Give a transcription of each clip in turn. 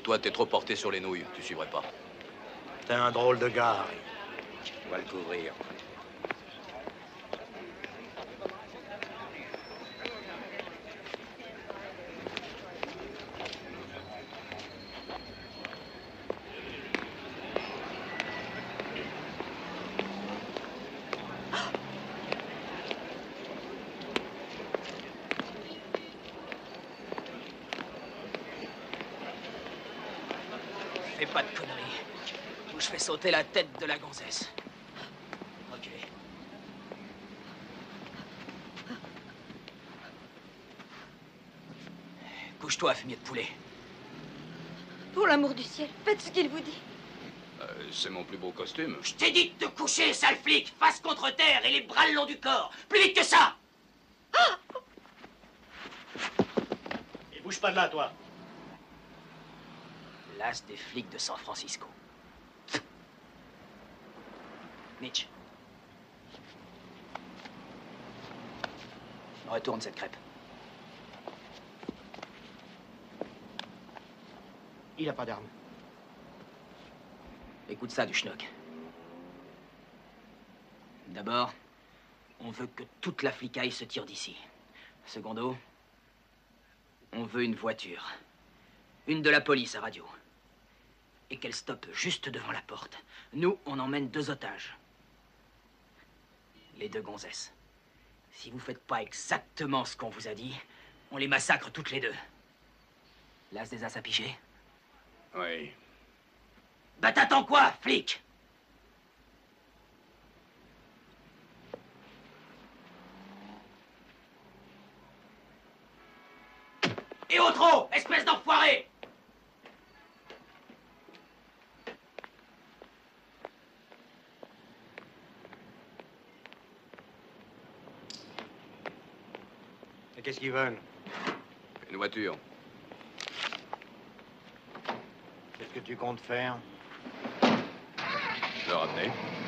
Toi, t'es trop porté sur les nouilles. Tu suivrais pas. T'es un drôle de gars, Harry. On va le couvrir. Fais pas de conneries. Ou je fais sauter la tête de la gonzesse. Ok. Couche-toi, fumier de poulet. Pour l'amour du ciel, faites ce qu'il vous dit. C'est mon plus beau costume. Je t'ai dit de te coucher, sale flic, face contre terre et les bras le long du corps. Plus vite que ça. Et bouge pas de là, toi. L'as des flics de San Francisco. Mitch. Retourne cette crêpe. Il a pas d'arme. Écoute ça, du schnock. D'abord, on veut que toute la flicaille se tire d'ici. Secondo, on veut une voiture. Une de la police à radio. Et qu'elle stoppe juste devant la porte. Nous, on emmène 2 otages. Les 2 gonzesses. Si vous faites pas exactement ce qu'on vous a dit, on les massacre toutes les 2. L'as des as à piger? Oui. Bah t'attends quoi, flic? Et au trot, espèce d'enfoiré! Et qu'est-ce qu'ils veulent? Une voiture. Qu'est-ce que tu comptes faire? Le ramener.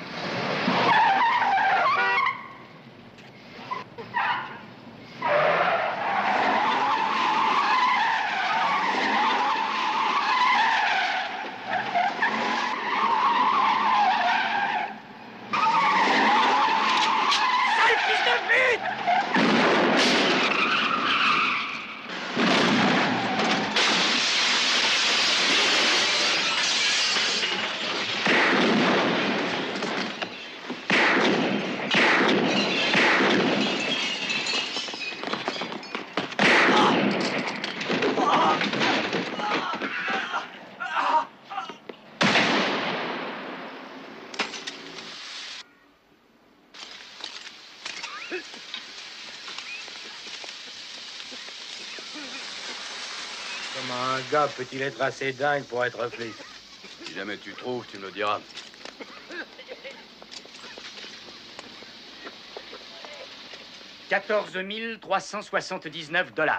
Sale fils de pute! Comment un gars peut-il être assez dingue pour être flic? Si jamais tu trouves, tu me le diras. $14 379.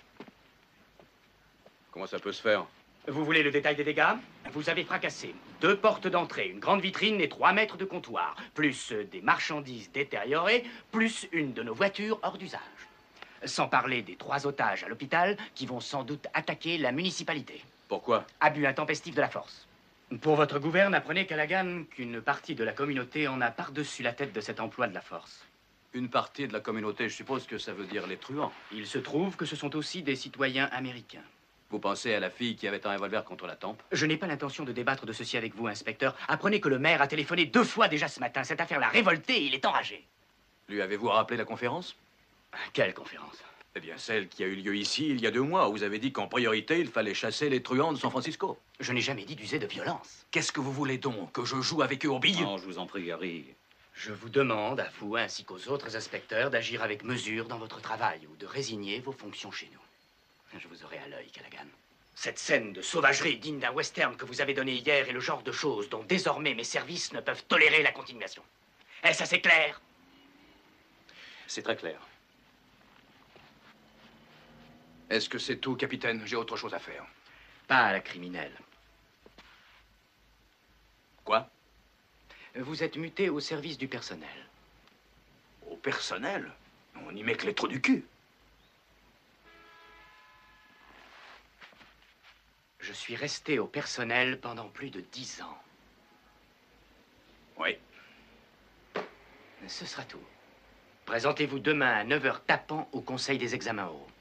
Comment ça peut se faire? Vous voulez le détail des dégâts? Vous avez fracassé 2 portes d'entrée, une grande vitrine et 3 mètres de comptoir, plus des marchandises détériorées, plus une de nos voitures hors d'usage. Sans parler des 3 otages à l'hôpital qui vont sans doute attaquer la municipalité. Pourquoi? Abus intempestif de la force. Pour votre gouverne, apprenez, Callaghan, qu'une partie de la communauté en a par-dessus la tête de cet emploi de la force. Une partie de la communauté, je suppose que ça veut dire les truands. Il se trouve que ce sont aussi des citoyens américains. Vous pensez à la fille qui avait un revolver contre la tempe? Je n'ai pas l'intention de débattre de ceci avec vous, inspecteur. Apprenez que le maire a téléphoné 2 fois déjà ce matin. Cette affaire l'a révolté et il est enragé. Lui avez-vous rappelé la conférence? Quelle conférence? Eh bien, celle qui a eu lieu ici il y a 2 mois, où vous avez dit qu'en priorité, il fallait chasser les truands de San Francisco. Je n'ai jamais dit d'user de violence. Qu'est-ce que vous voulez donc? Que je joue avec eux au billes? Non, je vous en prie, Harry. Je vous demande, à vous ainsi qu'aux autres inspecteurs, d'agir avec mesure dans votre travail ou de résigner vos fonctions chez nous. Je vous aurai à l'œil, Callaghan. Cette scène de sauvagerie digne d'un western que vous avez donné hier est le genre de choses dont désormais mes services ne peuvent tolérer la continuation. Est-ce assez clair? C'est très clair. Est-ce que c'est tout, capitaine? J'ai autre chose à faire. Pas à la criminelle. Quoi? Vous êtes muté au service du personnel. Au personnel? On y met que les trous du cul. Je suis resté au personnel pendant plus de 10 ans. Oui. Ce sera tout. Présentez-vous demain à 9h tapant au Conseil des examens oraux.